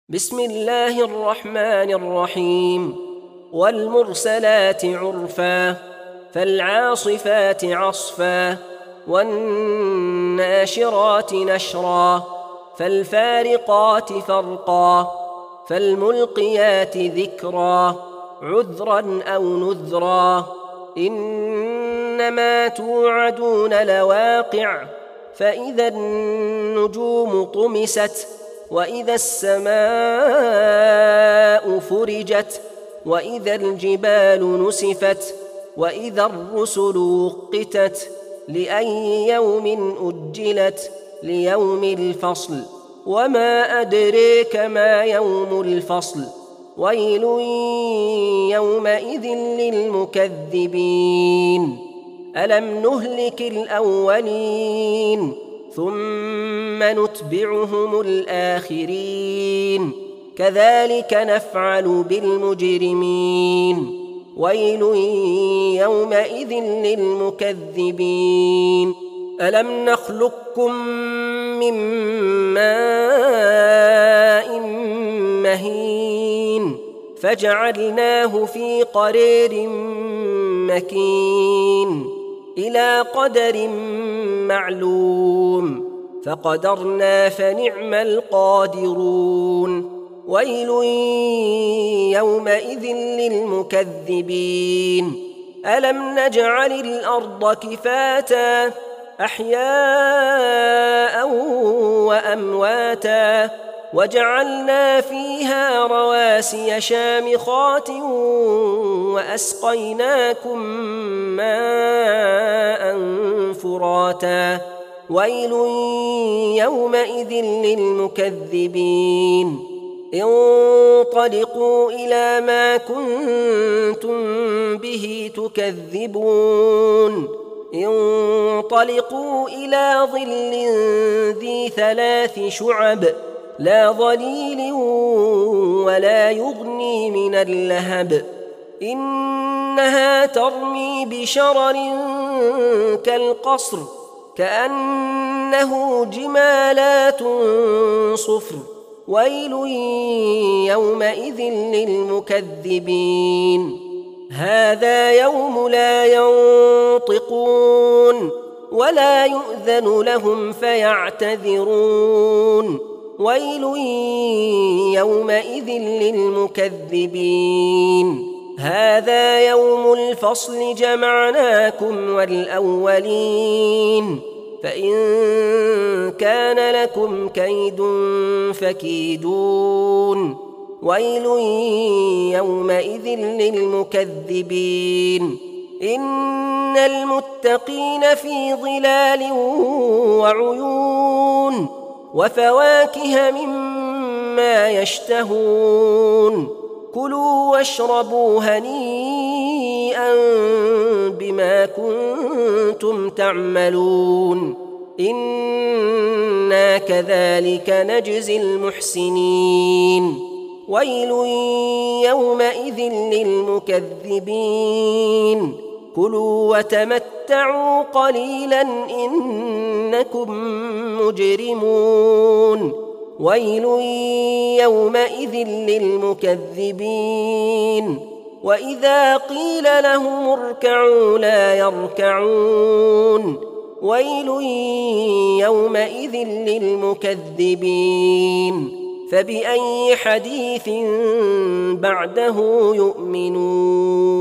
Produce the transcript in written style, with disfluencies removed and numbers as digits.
بسم الله الرحمن الرحيم. والمرسلات عرفا فالعاصفات عصفا والناشرات نشرا فالفارقات فرقا فالملقيات ذكرا عذرا أو نذرا إنما توعدون لواقع فإذا النجوم طمست وإذا السماء فرجت وإذا الجبال نسفت وإذا الرسل وقتت لأي يوم أجلت ليوم الفصل وما أدريك ما يوم الفصل ويل يومئذ للمكذبين ألم نهلك الأولين ثم نتبعهم الآخرين كذلك نفعل بالمجرمين ويل يومئذ للمكذبين ألم نخلقكم من ماء مهين فجعلناه في قرير مكين إلى قدر معلوم فقدرنا فنعم القادرون ويل يومئذ للمكذبين ألم نجعل الأرض كفاتا أحياء وأمواتا وجعلنا فيها رواسي شامخات وأسقيناكم ماء فراتا ويل يومئذ للمكذبين انطلقوا إلى ما كنتم به تكذبون انطلقوا إلى ظل ذي 3 شعب لا ظليل ولا يغني من اللهب إنها ترمي بشرر كالقصر كأنه جمالات صفر ويل يومئذ للمكذبين هذا يوم لا ينطقون ولا يؤذن لهم فيعتذرون ويل يومئذ للمكذبين هذا يوم الفصل جمعناكم والأولين فإن كان لكم كيد فكيدون ويل يومئذ للمكذبين إن المتقين في ظلال وعيون وفواكه مما يشتهون كلوا واشربوا هنيئا بما كنتم تعملون إنا كذلك نجزي المحسنين ويل يومئذ للمكذبين كلوا وتمتعوا قليلا إنكم مجرمون ويل يومئذ للمكذبين وإذا قيل لهم اركعوا لا يركعون ويل يومئذ للمكذبين فبأي حديث بعده يؤمنون